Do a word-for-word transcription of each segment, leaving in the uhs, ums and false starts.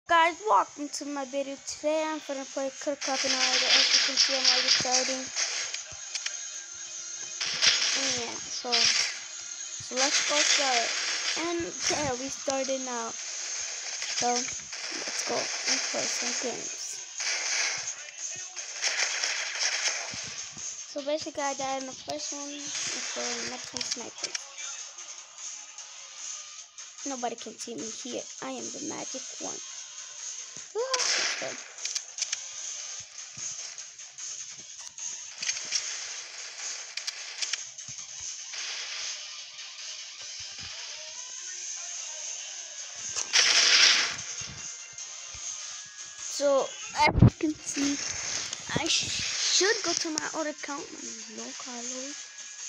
Guys, welcome to my video. Today I'm gonna play Cook Up and all the as you can see I'm already starting. And yeah, so so let's go start. And yeah, we started now. So let's go and play some games. So basically I died in the first one, and so the next one snipers. Nobody can see me here. I am the magic one. Okay. So as you can see, I sh should go to my old account. No, Carlos.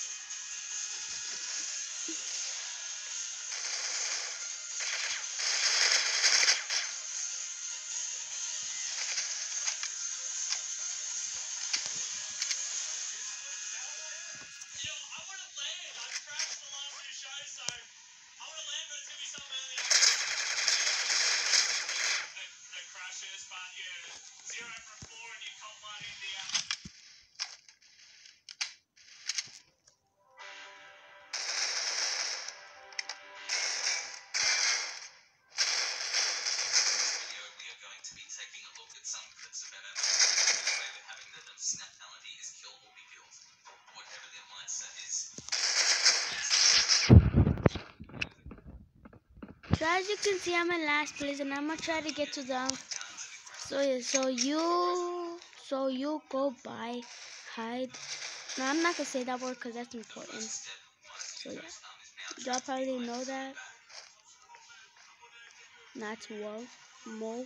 So as you can see, I'm in last place, and I'm gonna try to get to them. So yeah, so you, so you go by, hide. No, I'm not gonna say that word because that's important. So yeah, y'all probably know that. Not well, mo.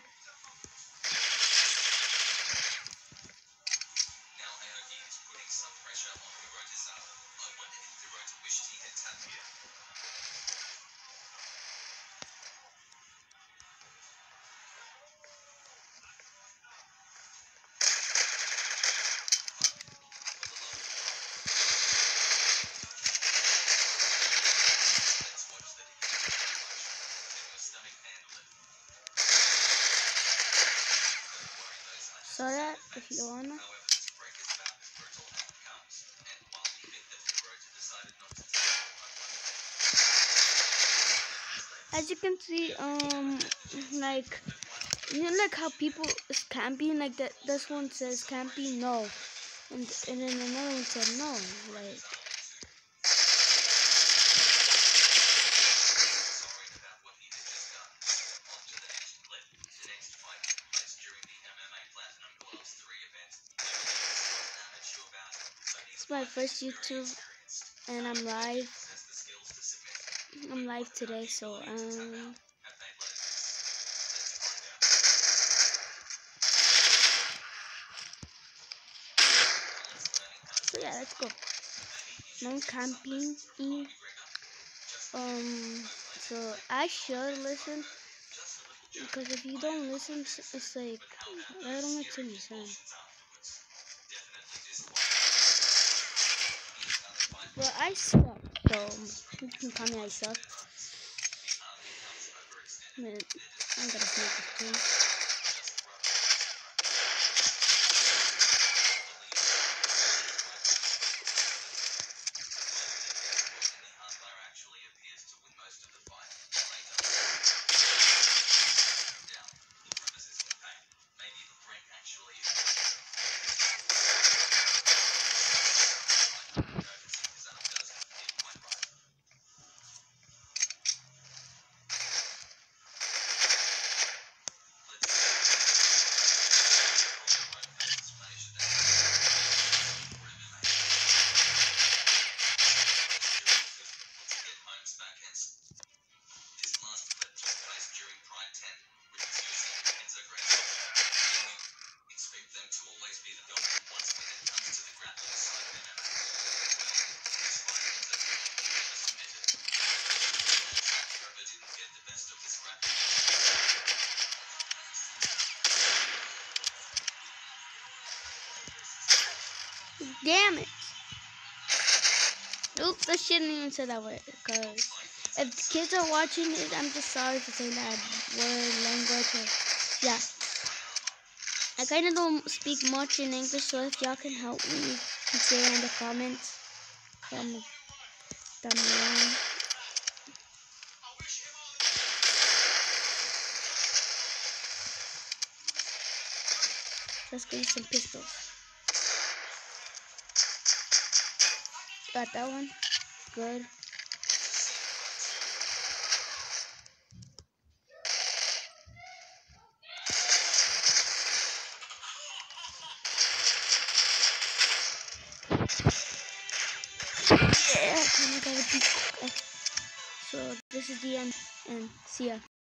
So that if you wanna. As you can see, um, like, you know, like how people is camping, like that. This one says camping, no, and and then another one said no, like. It's my first YouTube, and I'm live. I'm live today, so um. So yeah, let's go. No camping. Um. So I should listen, because if you don't listen, it's like I don't make any sense. But I suck, so you can call me I suck. Man, I'm gonna sneak this too. Damn it! Oops, I shouldn't even say that word, because if kids are watching it, I'm just sorry for saying that word, language, or kind of don't speak much in English, so if y'all can help me, say in the comments down, down below. Let's get some pistols. Got that one. Good. Yeah, I got a beat. So this is the end, and see ya.